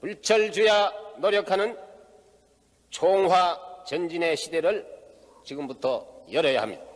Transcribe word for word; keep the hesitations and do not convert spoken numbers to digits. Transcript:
불철주야 노력하는 총화 전진의 시대를 지금부터 열어야 합니다.